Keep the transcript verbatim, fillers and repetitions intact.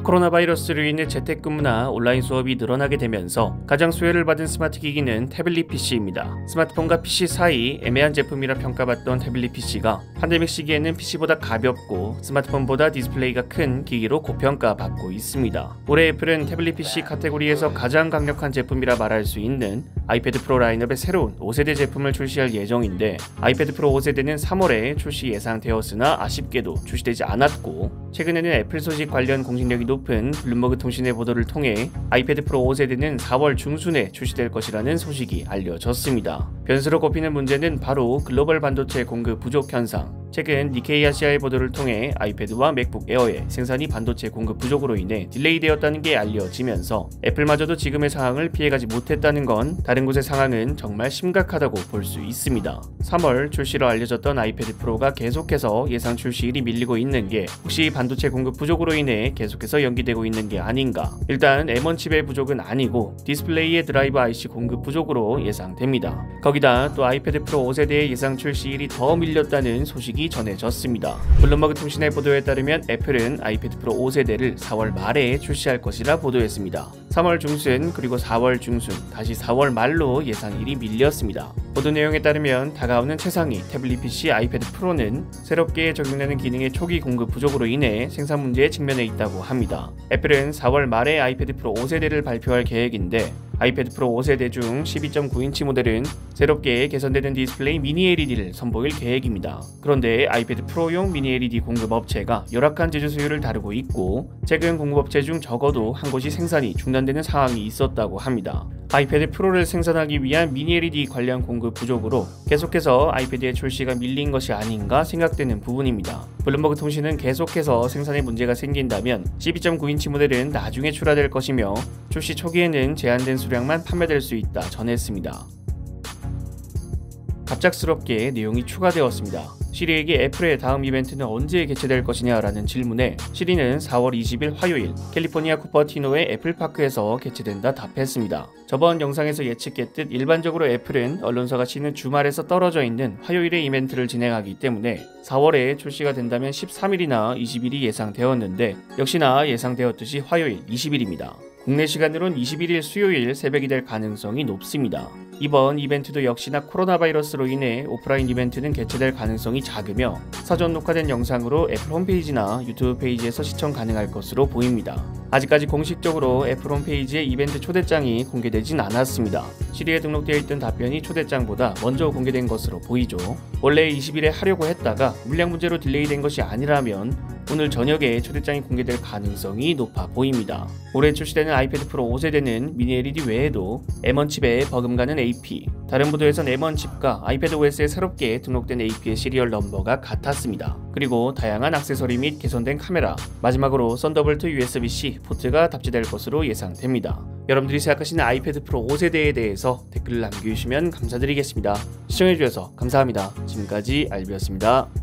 코로나 바이러스로 인해 재택근무나 온라인 수업이 늘어나게 되면서 가장 수혜를 받은 스마트 기기는 태블릿 피시입니다. 스마트폰과 피시 사이 애매한 제품이라 평가받던 태블릿 피시가 팬데믹 시기에는 피시보다 가볍고 스마트폰보다 디스플레이가 큰 기기로 고평가받고 있습니다. 올해 애플은 태블릿 피시 카테고리에서 가장 강력한 제품이라 말할 수 있는 아이패드 프로 라인업의 새로운 오 세대 제품을 출시할 예정인데, 아이패드 프로 오 세대는 삼월에 출시 예상되었으나 아쉽게도 출시되지 않았고, 최근에는 애플 소식 관련 공신력이 높은 블룸버그 통신의 보도를 통해 아이패드 프로 오 세대는 사월 중순에 출시될 것이라는 소식이 알려졌습니다. 변수로 꼽히는 문제는 바로 글로벌 반도체 공급 부족 현상. 최근 니케이 아시아의 보도를 통해 아이패드와 맥북 에어의 생산이 반도체 공급 부족으로 인해 딜레이 되었다는 게 알려지면서 애플마저도 지금의 상황을 피해가지 못했다는 건 다른 곳의 상황은 정말 심각하다고 볼 수 있습니다. 삼월 출시로 알려졌던 아이패드 프로가 계속해서 예상 출시일이 밀리고 있는 게 혹시 반도체 공급 부족으로 인해 계속해서 연기되고 있는 게 아닌가? 일단 엠 원 칩의 부족은 아니고 디스플레이의 드라이버 아이씨 공급 부족으로 예상됩니다. 거기다 또 아이패드 프로 오 세대의 예상 출시일이 더 밀렸다는 소식이 전해졌습니다. 블룸버그 통신의 보도에 따르면 애플은 아이패드 프로 오 세대를 사월 말에 출시할 것이라 보도했습니다. 삼월 중순 그리고 사월 중순 다시 사월 말로 예상일이 밀렸습니다. 보도 내용에 따르면 다가오는 최상위 태블릿 피시 아이패드 프로는 새롭게 적용되는 기능의 초기 공급 부족으로 인해 생산 문제에 직면해 있다고 합니다. 애플은 사월 말에 아이패드 프로 오 세대를 발표할 계획인데, 아이패드 프로 오 세대 중 십이 점 구 인치 모델은 새롭게 개선되는 디스플레이 미니 엘이디를 선보일 계획입니다. 그런데 아이패드 프로용 미니 엘이디 공급 업체가 열악한 제조 수요를 다루고 있고, 최근 공급업체 중 적어도 한 곳이 생산이 중단되는 상황이 있었다고 합니다. 아이패드 프로를 생산하기 위한 미니 엘이디 관련 공급 부족으로 계속해서 아이패드의 출시가 밀린 것이 아닌가 생각되는 부분입니다. 블룸버그 통신은 계속해서 생산에 문제가 생긴다면 십이 점 구 인치 모델은 나중에 출하될 것이며 출시 초기에는 제한된 수량만 판매될 수 있다 전했습니다. 갑작스럽게 내용이 추가되었습니다. 시리에게 애플의 다음 이벤트는 언제 개최될 것이냐라는 질문에 시리는 사월 이십일 화요일 캘리포니아 쿠퍼티노의 애플파크에서 개최된다 답했습니다. 저번 영상에서 예측했듯 일반적으로 애플은 언론사가 쉬는 주말에서 떨어져 있는 화요일에 이벤트를 진행하기 때문에 사월에 출시가 된다면 십삼 일이나 이십 일이 예상되었는데, 역시나 예상되었듯이 화요일 이십 일입니다. 국내 시간으론 이십일 일 수요일 새벽이 될 가능성이 높습니다. 이번 이벤트도 역시나 코로나 바이러스로 인해 오프라인 이벤트는 개최될 가능성이 작으며 사전 녹화된 영상으로 애플 홈페이지나 유튜브 페이지에서 시청 가능할 것으로 보입니다. 아직까지 공식적으로 애플 홈페이지에 이벤트 초대장이 공개되진 않았습니다. 시리에 등록되어 있던 답변이 초대장보다 먼저 공개된 것으로 보이죠. 원래 이십 일에 하려고 했다가 물량 문제로 딜레이된 것이 아니라면 오늘 저녁에 초대장이 공개될 가능성이 높아 보입니다. 올해 출시되는 아이패드 프로 오 세대는 미니 엘이디 외에도 엠 원 칩에 버금가는 에이피, 다른 보도에선 엠 원 칩과 아이패드 오에스에 새롭게 등록된 에이피의 시리얼 넘버가 같았습니다. 그리고 다양한 액세서리 및 개선된 카메라, 마지막으로 썬더볼트 유에스비 씨 포트가 탑재될 것으로 예상됩니다. 여러분들이 생각하시는 아이패드 프로 오 세대에 대해서 댓글을 남겨주시면 감사드리겠습니다. 시청해주셔서 감사합니다. 지금까지 알비였습니다.